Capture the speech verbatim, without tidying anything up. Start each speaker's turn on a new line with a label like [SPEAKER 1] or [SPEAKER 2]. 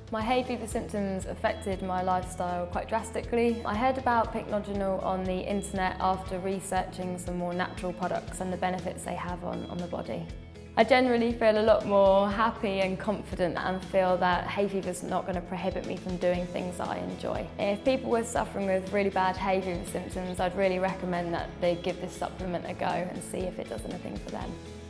[SPEAKER 1] My hay fever symptoms affected my lifestyle quite drastically. I heard about Pycnogenol on the internet after researching some more natural products and the benefits they have on, on the body. I generally feel a lot more happy and confident and feel that hay fever is not going to prohibit me from doing things that I enjoy. If people were suffering with really bad hay fever symptoms, I'd really recommend that they give this supplement a go and see if it does anything for them.